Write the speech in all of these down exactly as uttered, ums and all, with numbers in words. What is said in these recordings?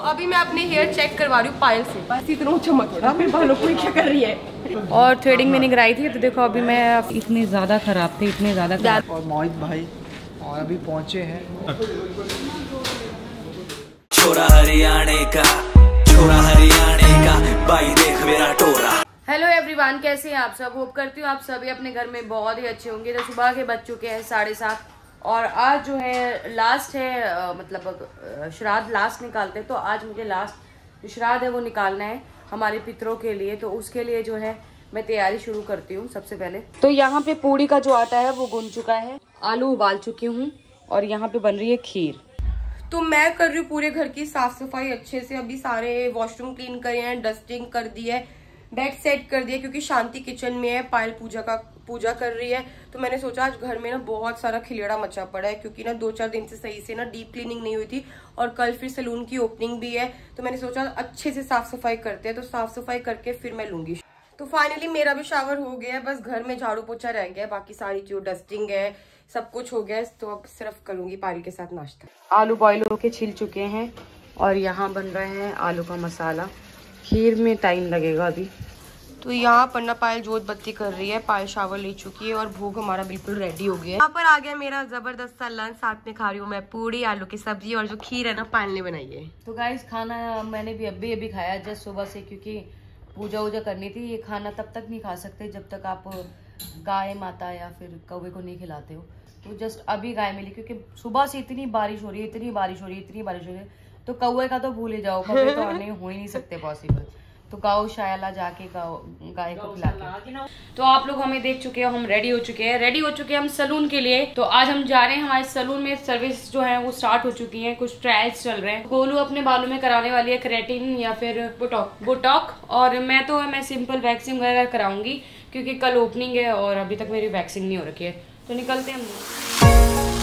अभी मैं अपने हेयर चेक करवा रही हूँ पायल से। बस इतना चमक रहा मेरे बालों को क्या कर रही है। और थ्रेडिंग मैंने कराई थी तो देखो अभी मैं इतने ज़्यादा ख़राब थे, इतने ज़्यादा खराब। और मोहित भाई और अभी पहुँचे हैं छोरा हरियाणे का, छोरा हरियाणे का, भाई देख मेरा टोरा। हेलो एवरीवन, कैसे हैं आप सब? होप करती हूँ आप सभी अपने घर में बहुत ही अच्छे होंगे। तो सुबह के बज चुके हैं साढ़े सात और आज जो है लास्ट है, आ, मतलब श्राद्ध लास्ट निकालते हैं। तो आज मुझे लास्ट जो श्राद्ध है वो निकालना है हमारे पितरों के लिए। तो उसके लिए जो है मैं तैयारी शुरू करती हूँ सबसे पहले। तो यहाँ पे पूड़ी का जो आटा है वो गूंद चुका है, आलू उबाल चुकी हूँ और यहाँ पे बन रही है खीर। तो मैं कर रही हूँ पूरे घर की साफ सफाई अच्छे से। अभी सारे वॉशरूम क्लीन करे हैं, डस्टिंग कर दी है, बेड सेट कर दिया क्योंकि शांति किचन में है, पायल पूजा का पूजा कर रही है। तो मैंने सोचा आज घर में ना बहुत सारा खिलेड़ा मचा पड़ा है क्योंकि ना दो चार दिन से सही से ना डीप क्लीनिंग नहीं हुई थी और कल फिर सैलून की ओपनिंग भी है। तो मैंने सोचा अच्छे से साफ सफाई करते हैं। तो साफ सफाई करके फिर मैं लूंगी। तो फाइनली मेरा भी शावर हो गया है, बस घर में झाड़ू पोछा रह गया है, बाकी सारी जो डस्टिंग है सब कुछ हो गया है। तो अब सिर्फ करूंगी पायल के साथ नाश्ता। आलू बॉयल होके छिल चुके हैं और यहाँ बन रहा है आलू का मसाला। खीर में टाइम लगेगा अभी। तो यहाँ पर ना पायल जोत बत्ती कर रही है, पायल शावर ले चुकी है और भोग हमारा बिल्कुल रेडी हो गया है। यहाँ पर आ गया मेरा जबरदस्त सा लंच। साथ में खा रही हूँ मैं पूड़ी, आलू की सब्जी और जो खीर है ना पायल ने बनाई है। तो गाइस खाना मैंने भी अभी अभी खाया जस्ट सुबह से, क्योंकि पूजा वूजा करनी थी। ये खाना तब तक नहीं खा सकते जब तक आप गाय माता या फिर कौवे को नहीं खिलाते हो। तो जस्ट अभी गाय मिली क्योंकि सुबह से इतनी बारिश हो रही है, इतनी बारिश हो रही है, इतनी बारिश हो रही है। तो कौवे का तो भूल ही जाओ, कौवे तो आने हो ही नहीं सकते पॉसिबल। तो गाँव शायला जाके गाय को खिला के। तो आप लोग हमें देख चुके हो, हम रेडी हो चुके हैं, रेडी हो चुके हैं हम सलून के लिए। तो आज हम जा रहे हैं, हमारे सलून में सर्विस जो है वो स्टार्ट हो चुकी है, कुछ ट्रायल्स चल रहे हैं। गोलू अपने बालों में कराने वाली है केराटिन या फिर बोटॉक बोटॉक और मैं तो मैं सिंपल वैक्सिंग वगैरह कराऊंगी क्योंकि कल ओपनिंग है और अभी तक मेरी वैक्सिंग नहीं हो रखी है। तो निकलते हैं हम।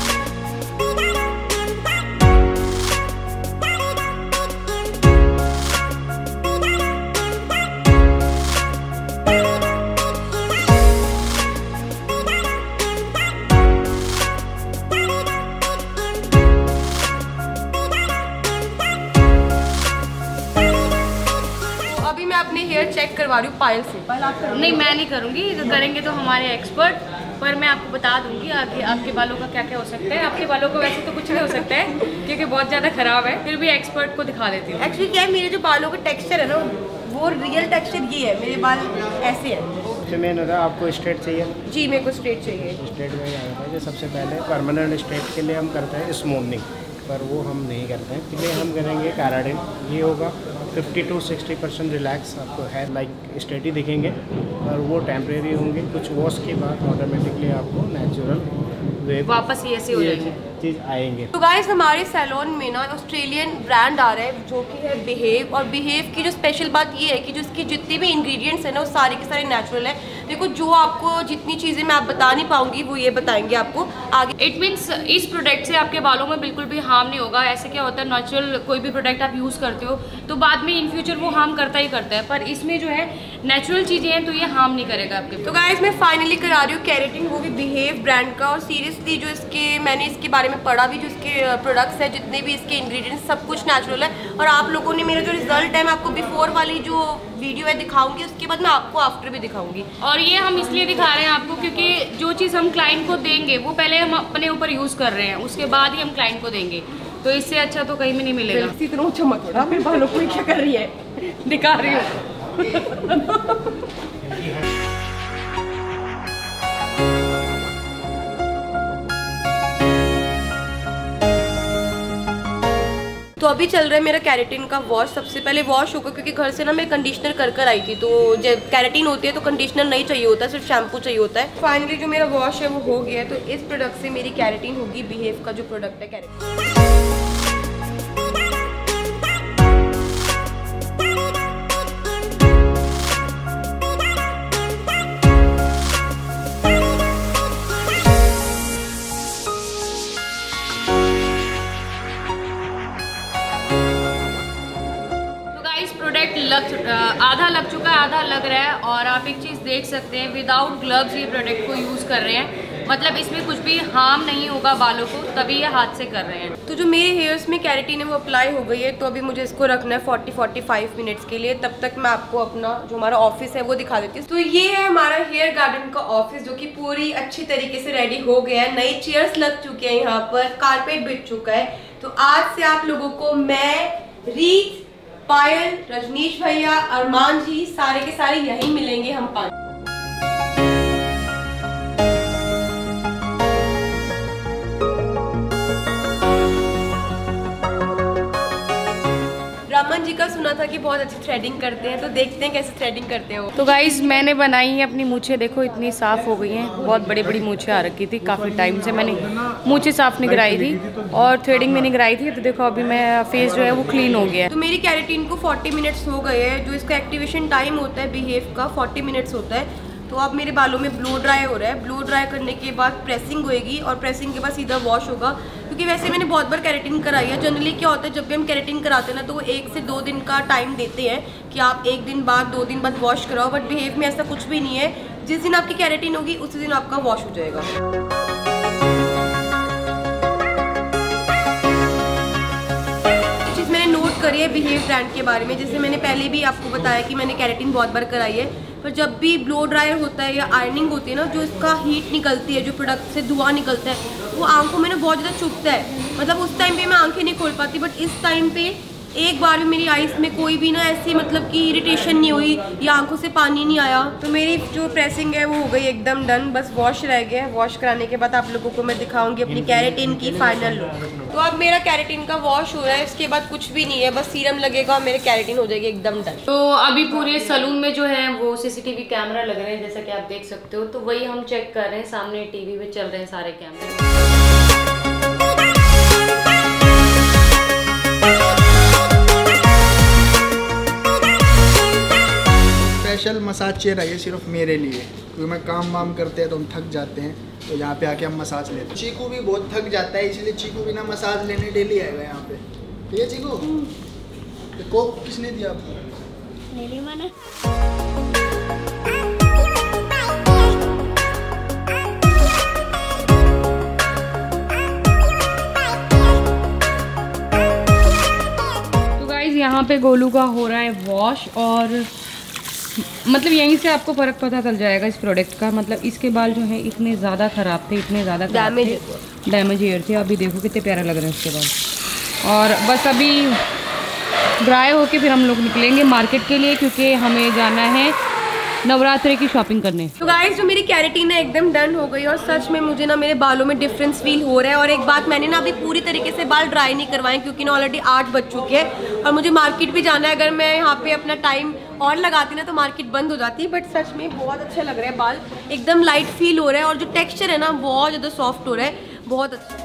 अपने हेयर चेक करवा रही हूँ पायल से। पायल आप कर नहीं, मैं नहीं करूँगी, तो करेंगे तो हमारे एक्सपर्ट। पर मैं आपको बता दूंगी आगे आपके बालों का क्या क्या हो सकता है। आपके बालों को वैसे तो कुछ नहीं हो सकता है क्योंकि बहुत ज़्यादा खराब है, फिर भी एक्सपर्ट को दिखा देती हूँ। एक्चुअली क्या है, मेरे जो बालों का टेक्सचर है ना वो रियल टेक्सचर ये है, मेरे बाल ऐसे है। मेन होता है आपको स्ट्रेट चाहिए? जी मेरे को स्ट्रेट चाहिए। स्ट्रेट में आता है सबसे पहले परमानेंट स्ट्रेट के लिए हम करते हैं स्मूथनिंग, पर वो हम नहीं करते हैं। इसलिए हम करेंगे केराटिन। ये होगा fifty to sixty percent relax, आपको हेयर लाइक स्ट्रेटी दिखेंगे और वो टेम्परेरी होंगे। कुछ वॉश के बाद ऑटोमेटिकली आपको नेचुरल वापस ही ऐसे हो जाएंगे, चीज़ आएंगे। तो गाइस हमारे सैलून में ना ऑस्ट्रेलियन ब्रांड आ रहा है जो कि है बिहेव। और बिहेव की जो स्पेशल बात ये है कि जो इसकी जितनी भी इंग्रेडिएंट्स है ना वो सारे के सारे नेचुरल है। देखो जो आपको जितनी चीज़ें मैं आप बता नहीं पाऊंगी वो ये बताएंगे आपको आगे। इट मीन्स इस प्रोडक्ट से आपके बालों में बिल्कुल भी हार्म नहीं होगा। ऐसे क्या होता है, नेचुरल कोई भी प्रोडक्ट आप यूज़ करते हो तो बाद में इन फ्यूचर वो हार्म करता ही करता है, पर इसमें जो है नेचुरल चीज़ें हैं तो ये हार्म नहीं करेगा आपके। तो गाइस मैं फाइनली करा रही हूँ केराटिन, वो भी बिहेव ब्रांड का। और सीरियसली जो इसके मैंने इसके बारे में पढ़ा भी, जो इसके प्रोडक्ट्स है जितने भी इसके इंग्रेडिएंट्स सब कुछ नेचुरल है। और आप लोगों ने मेरा जो रिजल्ट है मैं आपको बिफोर वाली जो वीडियो है दिखाऊंगी, उसके बाद मैं आपको आफ्टर भी दिखाऊंगी। और ये हम इसलिए दिखा रहे हैं आपको क्योंकि जो चीज़ हम क्लाइंट को देंगे वो पहले हम अपने ऊपर यूज़ कर रहे हैं, उसके बाद ही हम क्लाइंट को देंगे। तो इससे अच्छा तो कहीं भी नहीं मिलेगा। इतना चमक रहा मेरे बालों को क्या कर रही है, दिखा रही हूँ। तो अभी चल रहा है मेरा केराटिन का वॉश। सबसे पहले वॉश होगा क्योंकि घर से ना मैं कंडीशनर कर कर आई थी, तो जब केराटिन होती है तो कंडीशनर नहीं चाहिए होता है, सिर्फ शैम्पू चाहिए होता है। फाइनली जो मेरा वॉश है वो हो गया है। तो इस प्रोडक्ट से मेरी केराटिन होगी, बिहेव का जो प्रोडक्ट है केराटिन। लग आधा लग चुका है, आधा लग रहा है। और आप एक चीज़ देख सकते हैं, विदाउट ग्लव्स ये प्रोडक्ट को यूज़ कर रहे हैं। मतलब इसमें कुछ भी हार्म नहीं होगा बालों को, तभी ये हाथ से कर रहे हैं। तो जो मेरे हेयर्स में कैरेटीन है वो अप्लाई हो गई है, तो अभी मुझे इसको रखना है फोर्टी फोर्टी फाइव मिनट्स के लिए। तब तक मैं आपको अपना जो हमारा ऑफिस है वो दिखा देती हूँ। तो ये है हमारा हेयर गार्डन का ऑफिस, जो कि पूरी अच्छी तरीके से रेडी हो गया है। नई चेयर्स लग चुके हैं, यहाँ पर कारपेट बिछ चुका है। तो आज से आप लोगों को मैं, रीत, पायल, रजनीश भैया, अरमान जी, सारे के सारे यहीं मिलेंगे हम पाँच। रमन जी का सुना था कि बहुत अच्छी थ्रेडिंग करते हैं, तो देखते हैं कैसे थ्रेडिंग करते हैं वो। तो गाइज मैंने बनाई है अपनी मूछें, देखो इतनी साफ़ हो गई हैं। बहुत बड़ी बड़ी मूछें आ रखी थी, काफ़ी टाइम से मैंने मूछें साफ़ नहीं कराई थी और थ्रेडिंग भी नहीं कराई थी। तो देखो अभी मैं फेस जो है वो क्लीन हो गया है। तो मेरी कैरेटीन को फोर्टी मिनट्स हो गए हैं। जो इसका एक्टिवेशन टाइम होता है बिहेव का फोर्टी मिनट्स होता है। तो अब मेरे बालों में ब्लो ड्राई हो रहा है। ब्लो ड्राई करने के बाद प्रेसिंग होएगी और प्रेसिंग के बाद सीधा वॉश होगा, क्योंकि वैसे मैंने बहुत बार कैरेटीन कराई है। जनरली क्या होता है, जब भी हम कैरेटीन कराते हैं ना, तो वो एक से दो दिन का टाइम देते हैं कि आप एक दिन बाद, दो दिन बाद वॉश कराओ। बट बिहेव में ऐसा कुछ भी नहीं है। जिस दिन आपकी कैरेटीन होगी उसी दिन आपका वॉश हो जाएगा। चीज़ मैंने नोट करी है बिहेव ब्रांड के बारे में, जैसे मैंने पहले भी आपको बताया कि मैंने कैरेटीन बहुत बार कराई है। पर जब भी ब्लो ड्रायर होता है या आयरनिंग होती है ना, जो इसका हीट निकलती है, जो प्रोडक्ट से धुआं निकलता है, वो आंखों में ना बहुत ज़्यादा चुभता है। मतलब उस टाइम पे मैं आंखें नहीं खोल पाती, बट इस टाइम पे एक बार भी मेरी आइज़ में कोई भी ना ऐसी मतलब कि इरिटेशन नहीं हुई या आंखों से पानी नहीं आया। तो मेरी जो प्रेसिंग है वो हो गई एकदम डन, बस वॉश रह गया है। वॉश कराने के बाद आप लोगों को मैं दिखाऊंगी अपनी कैरेटीन की फाइनल लुक। तो अब मेरा कैरेटीन का वॉश हो रहा है, इसके बाद कुछ भी नहीं है, बस सीरम लगेगा और मेरे कैरेटीन हो जाएगी एकदम डन। तो अभी पूरे सलून में जो है वो सीसीटीवी कैमरा लग रहे हैं, जैसा कि आप देख सकते हो। तो वही हम चेक कर रहे हैं, सामने टीवी पे चल रहे हैं सारे कैमरे। स्पेशल मसाज चेयर आई है सिर्फ मेरे लिए, क्योंकि मैं काम वाम करते हैं तो हम थक जाते हैं, तो यहाँ पे आके हम मसाज लेते हैं। चीकू भी बहुत थक जाता है, इसलिए चीकू भी ना मसाज लेने डेली आएगा यहाँ पे। ठीक है चीकू? तो कोक किसने दिया आपको? मेरी माँ ने। तो गाइस यहाँ पे गोलू का हो रहा है वॉश, और मतलब यहीं से आपको फ़र्क पता चल जाएगा इस प्रोडक्ट का। मतलब इसके बाल जो है इतने ज़्यादा ख़राब थे, इतने ज़्यादा डैमेज डैमेज हेयर थे। अभी देखो कितने प्यारे लग रहे हैं इसके बाल। और बस अभी ड्राई होके फिर हम लोग निकलेंगे मार्केट के लिए, क्योंकि हमें जाना है नवरात्रि की शॉपिंग करने। तो गाइस जो मेरी कैरेटीन है एकदम डन हो गई, और सच में मुझे ना मेरे बालों में डिफरेंस फील हो रहा है। और एक बात, मैंने ना अभी पूरी तरीके से बाल ड्राई नहीं करवाए, क्योंकि ना ऑलरेडी आठ बज चुके हैं और मुझे मार्केट भी जाना है। अगर मैं यहाँ पे अपना टाइम और लगाती ना तो मार्केट बंद हो जाती। बट सच में बहुत अच्छा लग रहा है, बाल एकदम लाइट फील हो रहा है, और जो टेक्स्चर है ना बहुत ज़्यादा सॉफ्ट हो रहा है, बहुत अच्छा।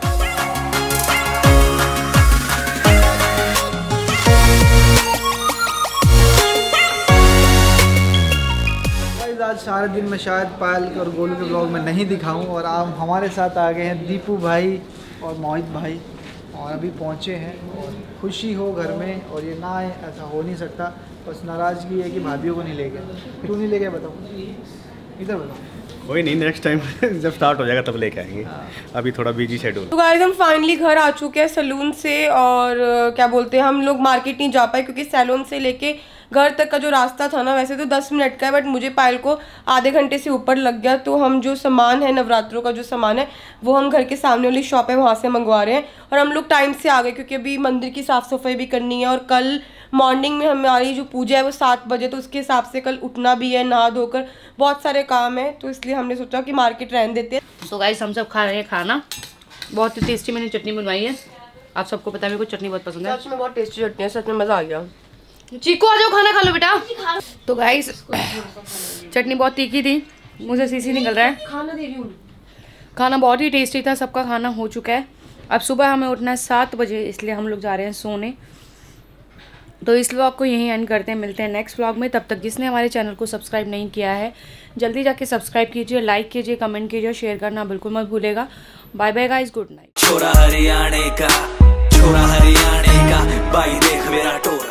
आज सारे दिन में शायद पायल और गोलू के ब्लॉग में नहीं दिखाऊं, और आप हमारे साथ आ गए हैं दीपू भाई और मोहित भाई, और अभी पहुंचे हैं। और खुशी हो घर में, और ये ना ऐसा हो नहीं सकता। बस नाराज़गी है कि भाभीयों को नहीं ले गए। क्यों नहीं ले गए बताओ, इधर बताओ। कोई नहीं, नेक्स्ट टाइम जब स्टार्ट हो जाएगा तब लेके आएंगे। अभी थोड़ा बिजी शेड्यूल। तो गाइस हम फाइनली घर आ चुके हैं सैलून से, और क्या बोलते हैं, हम लोग मार्केट नहीं जा पाए क्योंकि सैलून से लेके घर तक का जो रास्ता था ना, वैसे तो दस मिनट का है, बट मुझे पायल को आधे घंटे से ऊपर लग गया। तो हम जो सामान है, नवरात्रों का जो सामान है, वो हम घर के सामने वाली शॉप है वहाँ से मंगवा रहे हैं। और हम लोग टाइम से आ गए, क्योंकि अभी मंदिर की साफ़ सफाई भी करनी है, और कल मॉर्निंग में हमारी जो पूजा है वो सात बजे, तो उसके हिसाब से कल उठना भी है, नहा धोकर, बहुत सारे काम है। तो इसलिए हमने सोचा कि मार्केट रहने देते हैं। तो गाइस हम सब खा रहे हैं खाना, बहुत ही टेस्टी मैंने चटनी बनवाई है। आप सबको पता है मेरे को चटनी बहुत पसंद है, सच में बहुत टेस्टी चटनी है, सच में मज़ा आ गया। चीकू आ जाओ, खाना खा लो बेटा। तो गाइस चटनी बहुत तीखी थी, मुझे सीसी निकल रहा है। खाना दे रही हूँ। खाना बहुत ही टेस्टी था, सबका खाना हो चुका है। अब सुबह हमें उठना है सात बजे, इसलिए हम लोग जा रहे हैं सोने। तो इस व्लॉग को यहीं एंड करते हैं, मिलते हैं नेक्स्ट व्लॉग में। तब तक जिसने हमारे चैनल को सब्सक्राइब नहीं किया है जल्दी जाके सब्सक्राइब कीजिए, लाइक कीजिए, कमेंट कीजिए, शेयर करना बिल्कुल मत भूलेगा। Bye bye guys, good night. छोरा हरियाणे का, छोरा हरियाणे का, भाई देख मेरा टोला।